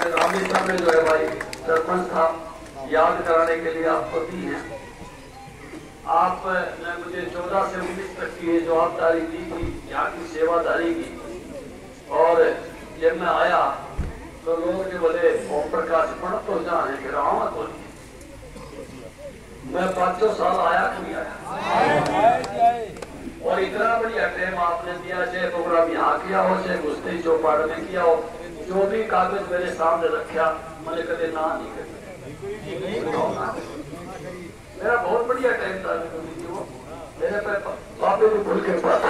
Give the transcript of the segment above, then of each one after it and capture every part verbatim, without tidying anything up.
रामलीला में जो है भाई सरपंच था, याद कराने के लिए आपको दी है। आपने मुझे चौदह से उन्नीस तक की जवाबदारी दी थी यहाँ की सेवादारी की, और जब मैं आया तो लोग जो बोले ओम प्रकाश पढ़ तो जाने के राम तो मैं पांचों साल आया कि नहीं आया, और इतना बढ़िया टाइम आपने दिया, चाहे प्रोग्राम यहाँ किया हो चाहे गुस्ती चौपाड़ में किया हो, जो भी कागज मेरे सामने रखा मैंने कभी ना नहीं कर, मेरा बहुत बढ़िया टाइम था वो, मेरे पे बाबे को भूल के पास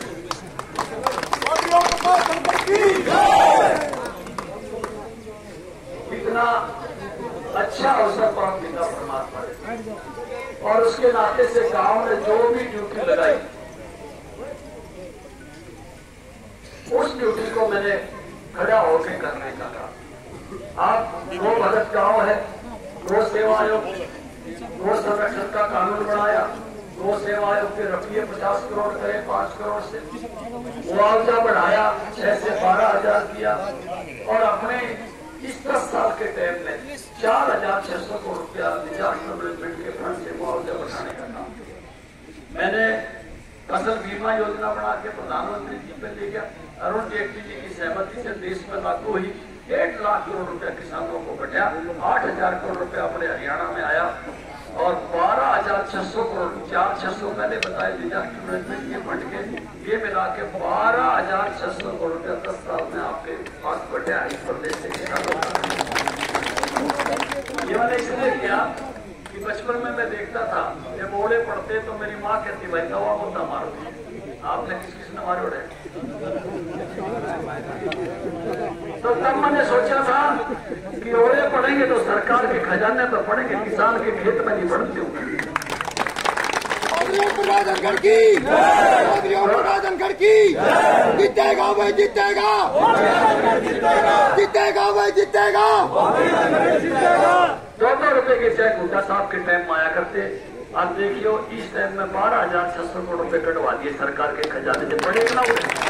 इतना अच्छा अवसर प्राप्त किया परमात्मा ने, और उसके नाते से गांव ने जो भी ड्यूटी लगाई उस ड्यूटी को मैंने खड़ा होकर करने का कहा। आप वो भगत गांव है, गो सेवा आयोग गो संरक्षण का कानून बनाया, गो सेवा आयोग के रुपये पचास करोड़ करे, पांच करोड़ से मुआवजा बढ़ाया, छह से बारह हजार किया, और अपने इस दस साल के टाइम में चार हजार छह सौ करोड़ रुपया डिजास्टर मैनेजमेंट के फंड से मुआवजा बढ़ाने का काम मैंने फसल बीमा योजना बना के प्रधानमंत्री जी पे ले गया। अरुण जेटली जी की सहमति से देश में लागू हुई, डेढ़ लाख करोड़ रुपया किसानों को बटा, आठ हजार करोड़ रुपया अपने हरियाणा में आया, और बारह हजार छह सौ करोड़, चार छह सौ पहले बताए डिजास्टर मैनेजमेंट के फंड के, ये मिला के बारह हजार छह सौ करोड़ रुपया दस साल में आपके पास बटा इस प्रदेश से किसानों का। ये मैंने इसलिए किया कि बचपन में मैं देखता था जब ओले पड़ते तो मेरी माँ कहती भाई दवा होता मारो, आपने किस किसने मारे उड़े, तो तब मैंने सोचा था कि ओले पड़ेंगे तो सरकार के खजाने पर पड़ेंगे, किसान के खेत में नहीं पड़ते होंगे। राजनगढ़ की राजनगढ़ की जीतेगा भाई, जीतेगा जीतेगा भाई, जीतेगा। दो दो रुपए के चेक हुड्डा साहब के टाइम में आया करते, अब देखियो इस टाइम में बारह हजार छह सौ करोड़ रुपए कटवा दिए सरकार के खजाने से, पड़ेगा ना उड़े।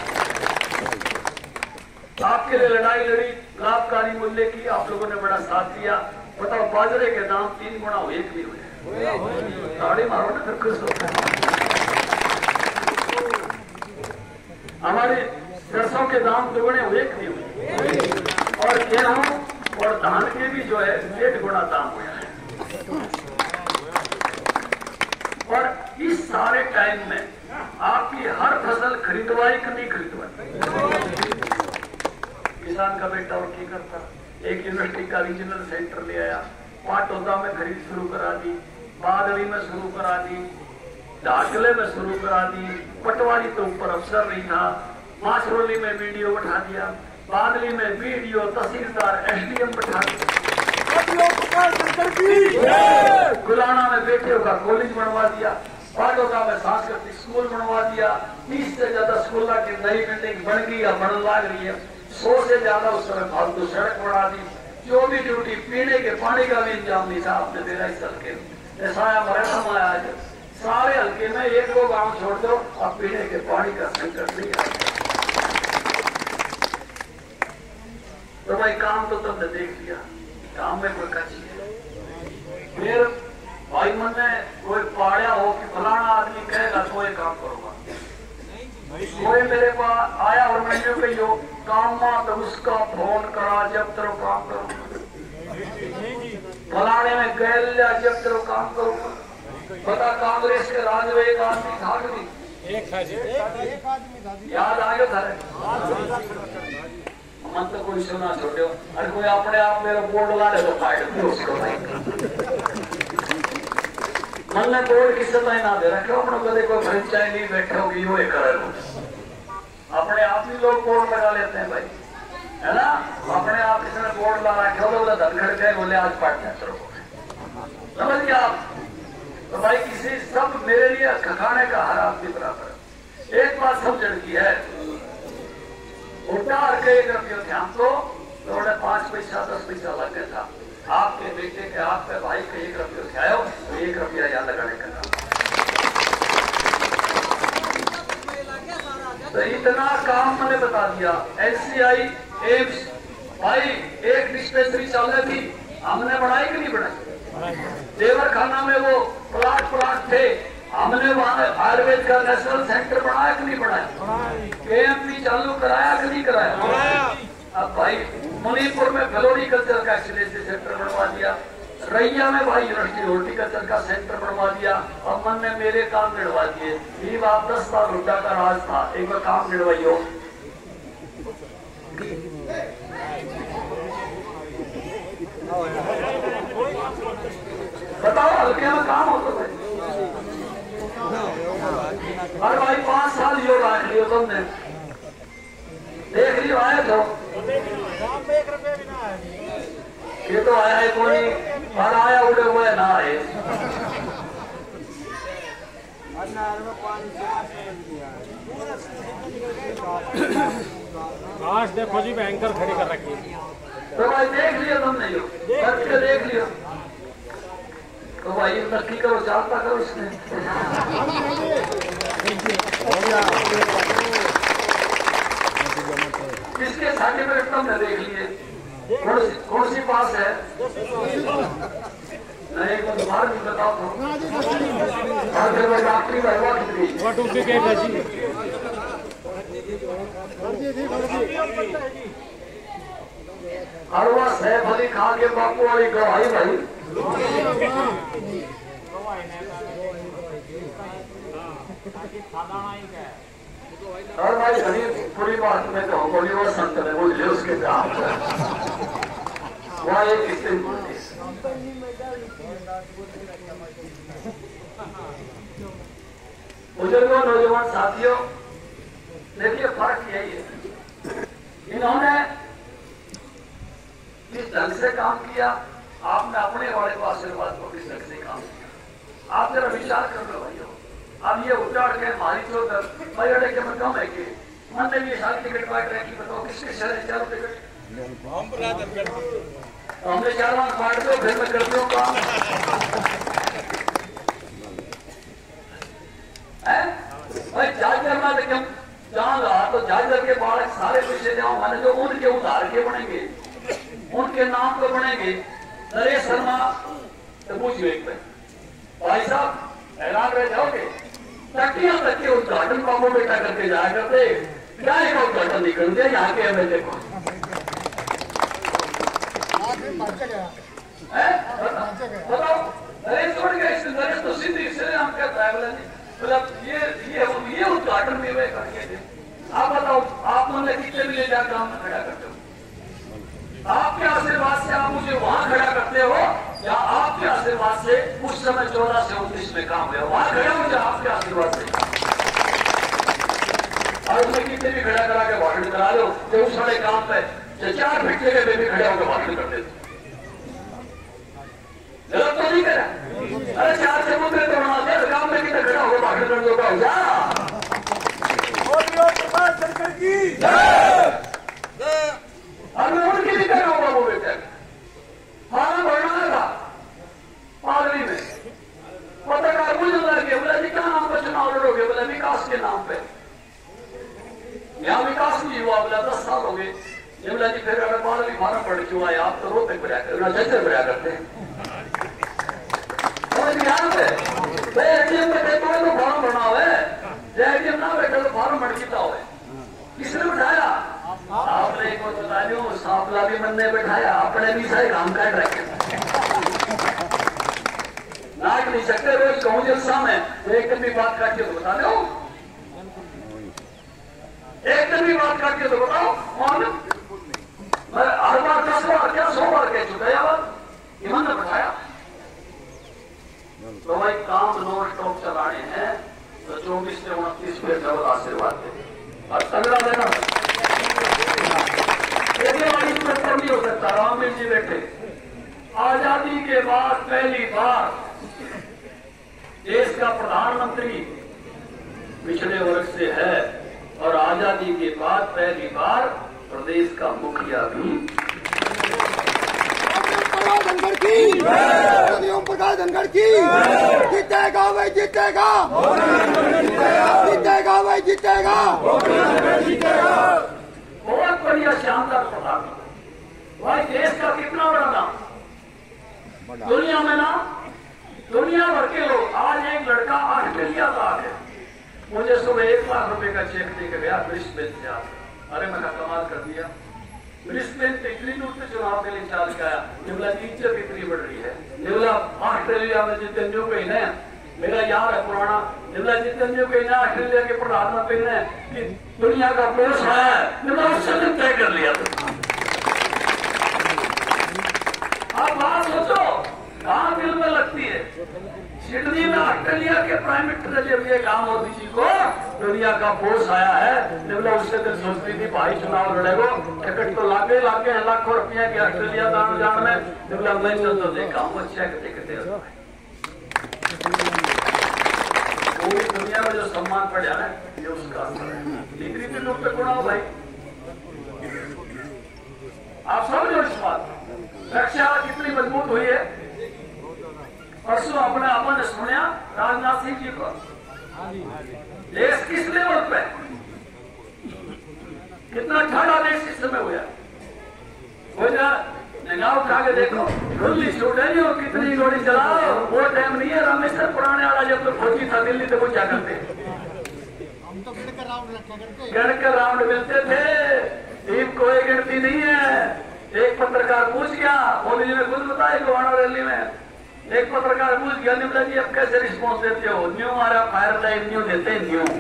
आपके लिए लड़ाई लड़ी, लाभकारी मूल्य की, आप लोगों ने बड़ा साथ दिया। बताओ बाजरे के दाम तीन गुना हुए, एक भी हुए, ताड़ी मारो ना फिर खुश होते। हमारे सरसों के दाम दुगुने हुए, एक भी हुए, और गेहूं और धान के भी जो है डेढ़ गुना दाम हुआ है। और इस सारे टाइम में आपकी हर फसल खरीदवाई कि नहीं खरीदवाई, किसान का बेटा और की करता, एक यूनिवर्सिटी का रीजनल सेंटर ले आया, पाटौदा में खरीद शुरू करा दी, बादली में शुरू करा दी, ढाकले में शुरू करा दी, पटवारी तो ऊपर अफसर नहीं था, मासरोली में वीडियो बैठा दिया, बादली में वीडियो, तहसीलदार एसडीएम बैठा दिया, गुलाना में बेटियों का कॉलेज बनवा दिया, पाटौदा में सांस्कृतिक स्कूल बनवा दिया, तीस से ज्यादा स्कूल की नई बिल्डिंग बन गई या बन लग रही है, सौ से ज्यादा उस समय फालतू सड़क बना दी। जो भी ड्यूटी, पीने के पानी का भी इंतजाम नहीं था आपने मेरा इस हल्के में, साया मरहम आया आज सारे हल्के में एक दो गांव छोड़ दो, अब पीने के पानी का संकट नहीं आया। तो भाई काम तो तुमने देख लिया, काम में कोई कच्ची है। फिर भाई मन ने कोई पाड़ा हो कि फलाना आदमी कहेगा तो ये काम करूंगा, कोई मेरे पास आया और मैंने कही हो काम तो उसका फोन करा जब तेरे काम करूंगा, फलाने में गैल लिया जब तेरे काम करूंगा। पता कांग्रेस के राज में एक आदमी था नहीं, याद आ गया था मन तो कोई सुना छोटे, अरे कोई अपने आप मेरे बोर्ड ला दे तो फाइट उसको मन ने बोर्ड की सताई ना दे रखे, अपने कदे कोई भरचाई नहीं बैठे होगी वो करे, अपने आप ही लोग बोर्ड लगा लेते हैं भाई, है ना। अपने आप किसी बोर्ड लगा रखे हो, बोले धनखड़ गए, बोले आज पार्टनर समझ गया आप। तो भाई किसी सब मेरे लिए खखाने का हर आदमी बराबर। एक बात समझ की है, उल्टा के एक रुपये ध्यान तो थोड़े पांच पैसा दस पैसा लग गया था, आपके बेटे के आपके भाई के एक रुपये उठाओ तो एक रुपया याद लगाने का था। तो इतना काम मैंने बता दिया। एलसीआई एम्स भाई एक डिस्पेंसरी चल रही थी, हमने बढ़ाई कि नहीं बढ़ाई? देवर खाना में वो प्लाट प्लाट थे, हमने वहां आयुर्वेद का नेशनल सेंटर बनाया कि नहीं बनाया? के एम पी चालू कराया कि नहीं कराया? अब भाई मणिपुर में फ्लोरिकल्चर का एक्सीलेंसी सेंटर बनवा दिया, रैया में भाई यूनिवर्सिटी हॉर्टिकल्चर का सेंटर बनवा दिया, और मन ने मेरे काम निड़वा दिए। ये बात दस साल रुपया का राज था, एक बार काम निड़वाइयो। बताओ हल्के में काम हो तो भाई। अरे भाई पांच साल योग आए लियो तुमने, देख लियो आए तो ये तो आया है कोई, और आया उड़े हुए ना आए। आज देखो जी बैंकर खड़ी कर रखी है। तो भाई देख लियो तुमने, यो करके देख लियो। तो भाई नक्की करो, जागता करो इसमें। किसके सर्टिफिकेट तुमने देख लिए? कौन सी पास है? नहीं को दोबारा नहीं बताओ तो। और फिर मैं डॉक्टरी करवा कितनी? व्हाट उनके क्या जी? अरवा सैफ अली खान के बापू वाली गवाही भाई। और भाई घनी पूरी बात में तो बोली वो संत ने बोल लिया उसके काम वहाँ एक किस्ते बुजुर्गों नौजवान साथियों, देखिए फर्क यही है, इन्होंने किस ढंग से काम किया, आपने अपने वाले को आशीर्वाद को किस ढंग से काम किया। आप जरा विचार कर लो भाइयों। अब ये उजाड़ के हमारी तो भाई अड़े के मैं कम है कि मन ने भी सारी टिकट काट रखी, बताओ किसके शहर चारों टिकट हमने चार मांग काट दो, फिर मैं करती हूँ काम है भाई। जाज करना लेकिन जहाँ रहा तो जाजर के बालक सारे पीछे जाओ, मैंने जो उनके उधार के बनेंगे, उनके नाम पे बनेंगे। नरेश शर्मा तो पूछिए एक भाई साहब हैरान रह जाओगे, टट्टियां तक के उद्घाटन बाबू बेटा करके जाया करते, क्या एक उद्घाटन नहीं कर दिया यहाँ के एम एल ए को। बताओ नरेश छोड़ गया, इससे नरेश तो सीधी इससे हम कहता है बोला मतलब ये ये ये उद्घाटन में वे करके थे। आप बताओ आप मैंने कितने भी ले जाकर हम खड़ा करते हो, आपके आशीर्वाद से आप मुझे वहां खड़ा करते हो, या आपके आशीर्वाद से उस समय चौदह से उन्नीस में काम हुआ वहां खड़ा हो, या आपके आशीर्वाद से। और उसमें कितने भी खड़ा करा के भाषण करा लो, जो उस बड़े काम पे चार फीट जगह पे भी खड़े होकर भाषण करते थे, गलत तो नहीं करा। अरे चार से मुद्दे तो बना दिया, काम में कितने खड़ा होकर भाषण कर दो जा। अभी उनकी भी करना होगा वो बेटे, फार्म भरना था पालवी में, पत्रकार मुझे लगे बोला जी क्या नाम पर चुनाव लड़ोगे? बोला विकास के नाम पे। यहाँ विकास नहीं हुआ, बोला दस साल हो गए। ये बोला जी फिर अगर पालवी फार्म भर क्यों आए आप? तो रोते भरा कर जैसे भरा करते हैं यहाँ पे एटीएम में देखो तो फॉर्म भरना हो, एटीएम ना बैठे तो फॉर्म भर कितना हो। किसने बैठाया? आपने एक बार बता दो, सांपला भी मन ने बैठाया, अपने भी सही काम कर रखे नाक नहीं सकते। रोज कहूँ जलसा में एक दिन भी बात काटिए तो बता दो, एक दिन भी बात काटिए तो बताओ कौन? मैं हर बार दस बार क्या सौ बार कह चुका है बात, इमान ने बैठाया। तो भाई काम नॉन स्टॉप चलाने हैं तो चौबीस से उनतीस पे डबल आशीर्वाद दे और तगड़ा देना। देखिए भाई इसमें तो नहीं हो सकता। रामवीर जी बैठे, आजादी के बाद पहली बार देश का प्रधानमंत्री पिछड़े वर्ग से है, और आजादी के बाद पहली बार प्रदेश का मुखिया भी। धनखड़ की ओम प्रकाश धनखड़ की जीतेगा भाई, जीतेगा जीतेगा भाई, जीतेगा। बहुत बढ़िया शानदार प्रधानमंत्री, भाई देश का कितना बड़ा नाम, दुनिया में ना, दुनिया भर के लोग। आज एक लड़का ऑस्ट्रेलिया का आ गया, मुझे सुबह एक लाख रुपए का चेक दे के गया ब्रिस्बेन से। अरे मैंने कमाल कर दिया, ब्रिस्बेन से इतनी दूर से चुनाव के लिए चाल के आया। निवला की इज्जत इतनी बढ़ रही है। निवला ऑस्ट्रेलिया में जितेंद्र को ही मेरा यार है पुराना, निवला जितेंद्र को ही ऑस्ट्रेलिया के प्रधानमंत्री ने कि दुनिया का बोस है, निवला उससे तय कर लिया। आप बात सोचो कहां दिल में लगती है। सिडनी में ऑस्ट्रेलिया के प्राइम मिनिस्टर जब ये काम मोदी जी को दुनिया का बोस आया है, निवला उससे दिल सोचती थी भाई चुनाव लड़ेगो, टिकट तो लागे लागे लाखों रुपया की ऑस्ट्रेलिया दान जान में। निवला मैं चल तो देखा वो चेक देखते पूरी दुनिया में जो सम्मान पड़ा है ये उसका डिग्री के लोग पे गुणा हो भाई। आप समझो इस बात, रक्षा कितनी मजबूत हुई है। परसों अपने आपा ने सुनिया राजनाथ सिंह जी को, देश किस लेवल पे, कितना ठाड़ा देश इस समय हुआ। वो निगाह उठा के देखो, खुली छूट है नहीं, कितनी गोली चलाओ, वो टाइम नहीं है। रामेश्वर पुराने वाला जब तो फौजी था दिल्ली, तो वो क्या करते, हम तो गणकर राउंड रखा करते, गणकर राउंड मिलते थे। टीम कोई गिनती नहीं है। एक पत्रकार पूछ गया, मोदी जी ने खुद बताया गोवाना रैली में, एक पत्रकार पूछ गया निवला जी अब कैसे रिस्पॉन्स देते हो। न्यू हमारा फायर लाइन न्यू देते हैं, न्यू।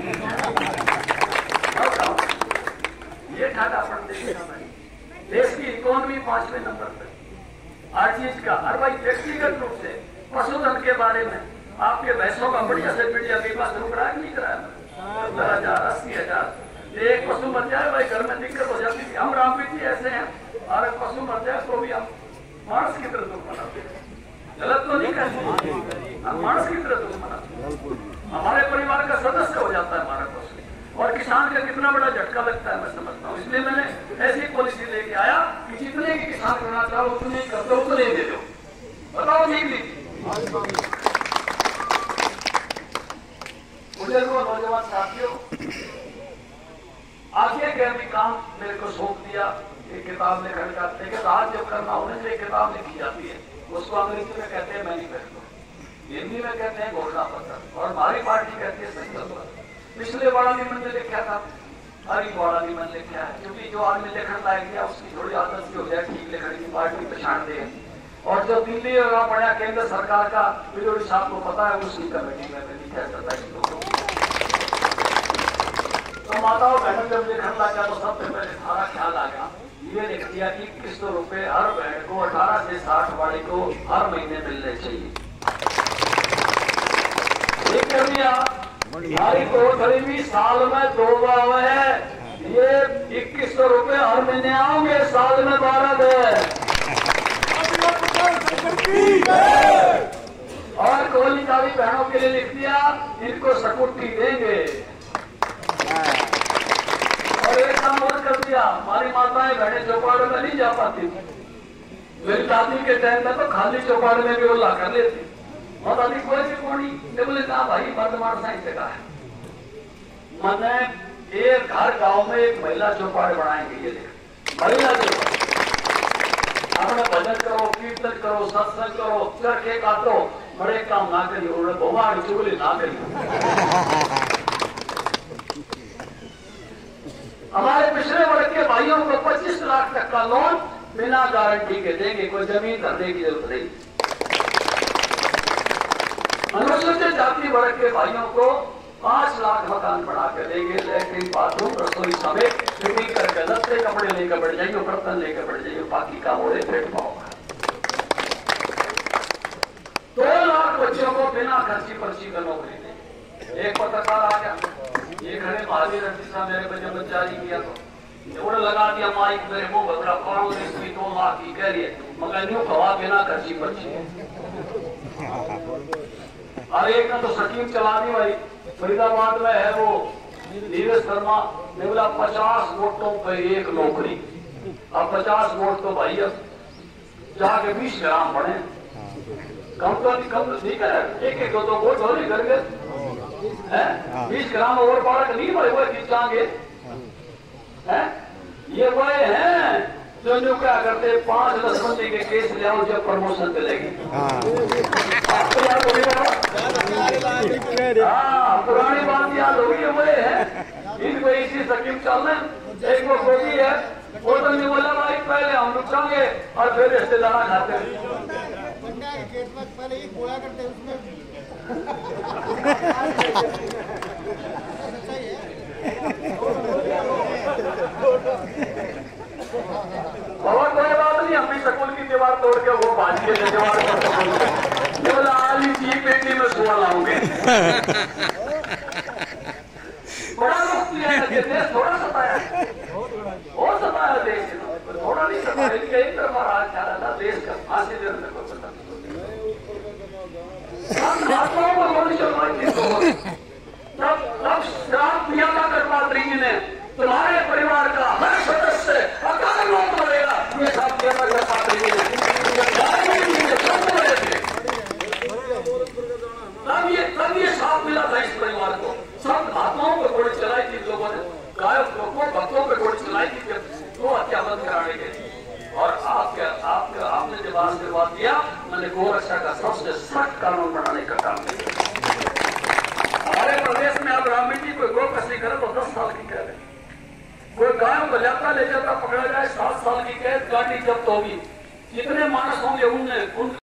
ये ठाठापन देश की इकोनॉमी पांचवें नंबर पर, हर चीज का। और भाई व्यक्तिगत रूप से पशुधन के बारे में आपके भैंसों का बढ़िया से बढ़िया बीमा शुरू कराया नहीं कराया, सत्तर हजार अस्सी हजार एक पशु मर जाए भाई घर में दिक्कत हो जाती थी। हम राम जी ऐसे हैं, और पशु मर जाए तो भी हम मानस की तरह दुख मनाते हैं। गलत तो नहीं कहते, हम मानस की तरह दुख मनाते हैं। हमारे परिवार का सदस्य हो जाता है हमारा पशु, और किसान का कितना बड़ा झटका लगता है मैं समझता हूँ। इसलिए मैंने ऐसी पॉलिसी लेके आया कि जितने की किसान करना चाहो उतने कर दो, उतने दे दो। बताओ ठीक नहीं। मुझे वो नौजवान साथियों आगे के भी काम मेरे को सौंप दिया, एक किताब लिखने का। लेकिन आज जब करना होने से एक किताब लिखी जाती है, उसको अंग्रेजी में कहते हैं मैनिफेस्टो, हिंदी में कहते हैं घोषणा पत्र, और हमारी पार्टी कहती है संकल्प। पिछले वाला भी मैंने लिखा था, हरी वाला भी मैंने लिखा है, क्योंकि जो आदमी लिखने लायक गया उसकी थोड़ी आदत सी हो जाए ठीक लिखने की, पार्टी पहचान दे। और जो दिल्ली और पड़ा केंद्र सरकार का बिजोड़ी साहब को पता है, उसकी कमेटी में लिखा जाता है। तो माताओं बहनों जब लिखने लगा तो सबसे पहले सारा ख्याल आ गया, ये लिख दिया कि इक्कीस सौ रुपए हर बहन को अठारह से साठ वाले को हर महीने मिलने चाहिए। ये कर दिया। हमारी तो गरीबी साल में दो बार है, ये इक्कीस सौ रुपए हर महीने आओगे, साल में बारह दे। और कोली काली बहनों के लिए लिख दिया, इनको सकुट्टी देंगे। और एक काम और कर दिया, हमारी माताएं बहनें चौपाड़ में नहीं जा पाती, मेरी दादी के टाइम में तो खाली चौपाड़ में भी उल्ला कर लेती। और दादी कोई भी कोनी ने बोले कहा भाई वर्तमान साइंस जगह है, मैंने एक हर गांव में एक महिला चौपाड़ बनाएंगे। ये देख महिला चौपाड़, अपने भजन करो, कीर्तन करो, सत्संग करो, चरखे काटो, बड़े काम ना करिए, भगवान चुगली ना करिए। हमारे पिछड़े वर्ग के भाइयों को पच्चीस लाख तक का लोन बिना गारंटी के देंगे, कोई जमीन खरीदने की जरूरत नहीं। अनुसूचित जाति वर्ग के भाइयों को पांच लाख मकान बना के देंगे, लैट्रिन बाथरूम रसोई समेत फिटिंग करके, लत्ते कपड़े लेकर बढ़ जाइए, बर्तन लेकर बढ़ जाइए, बाकी काम हो रहे पेट पाओगा। दो लाख बच्चों को बिना खर्ची पर्ची का नौकरी देंगे। एक पत्रकार आ गया, ये खड़े महावीर रजिस्ट्रा मेरे बच्चे में जारी किया तो उन्होंने लगा दिया माइक मेरे मुंह बकरा कांग्रेस की दो लाख की कह रही है, मगर न्यू खवा बिना खर्ची पर्ची। और एक ने तो स्कीम चला दी भाई, फरीदाबाद में है वो नीरज शर्मा ने बोला पचास वोटों पर एक नौकरी। अब पचास वोट तो भाई अब जाके बीस ग्राम बने, कम तो नहीं, कम तो ठीक है, एक एक दो दो वोट हो रही करके बीस ग्राम ओवर पार्क नहीं भाई वो खींचांगे। ये वो हैं जो जो क्या करते पांच दस बंदी के केस ले आओ जब प्रमोशन मिलेगी। हाँ पुरानी बात याद होगी हुए है इनको इसी स्कीम चलना। एक वो गोभी है होटल में बोला भाई पहले हम लोग जाएंगे और फिर रिश्तेदार खाते हैं पहले ही कूड़ा करते उसमें बहुत कोई बात नहीं। हम भी स्कूल की दीवार तोड़ के वो बाज के दीवार पर बोला आज ही पेटी में सुआ लाऊंगे। बड़ा मुक्ति है कि देश थोड़ा सताया बहुत सताया देश थोड़ा नहीं सताया। इनके एक तरफ राज जा रहा था देश का फांसी देने को पता आत्माओं को गोली चलवाई तब तब श्राप दिया था कटपात्री जी ने तुम्हारे परिवार का हर सदस्य अकाल मौत मरेगा। ये श्राप दिया था कटपात्री जी ने तब ये तब ये श्राप मिला था इस परिवार को। सब आत्माओं पर गोली चलाई थी लोगों ने गायक लोगों भक्तों पर गोली चलाई थी वो हत्या बंद कराने के लिए। और आपके आपके आपने जब आशीर्वाद दिया मैंने गोरक्षा का सबसे सख्त कानून बनाने का काम किया। हमारे प्रदेश में अब ग्रामीण जी कोई गो कसी करे तो दस साल की कैद है। कोई गायों को लेता ले जाता पकड़ा जाए सात साल की कैद गाड़ी जब्त होगी। जितने मानस होंगे उनने उन